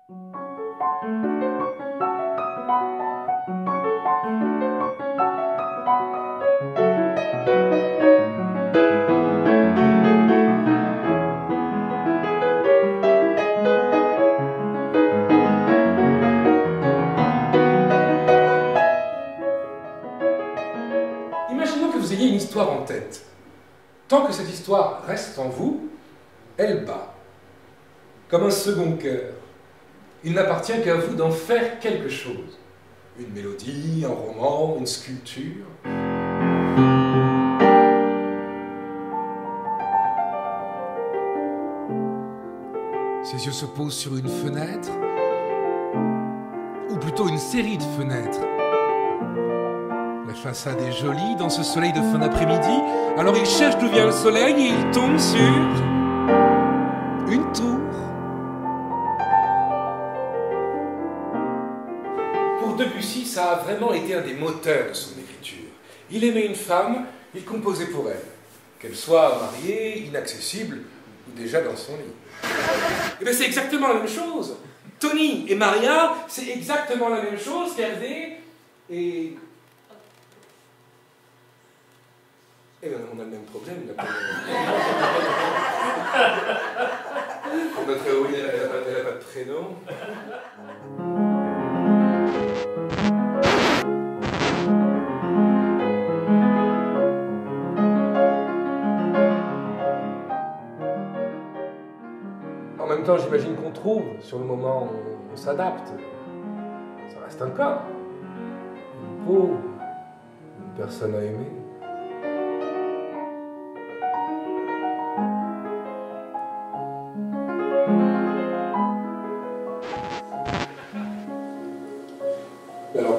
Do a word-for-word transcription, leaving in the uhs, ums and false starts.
Imaginons que vous ayez une histoire en tête. Tant que cette histoire reste en vous, elle bat, comme un second cœur. Il n'appartient qu'à vous d'en faire quelque chose. Une mélodie, un roman, une sculpture. Ses yeux se posent sur une fenêtre, ou plutôt une série de fenêtres. La façade est jolie dans ce soleil de fin d'après-midi. Alors il cherche d'où vient le soleil et il tombe sur une tour. Pour Debussy, ça a vraiment été un des moteurs de son écriture. Il aimait une femme, il composait pour elle. Qu'elle soit mariée, inaccessible ou déjà dans son lit. Et bien c'est exactement la même chose. Tony et Maria, c'est exactement la même chose qu'Hervé et... Eh bien, on a le même problème, là. Notre héroïne, elle n'a pas, pas de prénom. En même temps, j'imagine qu'on trouve, sur le moment, on, on s'adapte. Ça reste un cas. Une peau, une personne à aimer. Alors pourquoi je suis parti ?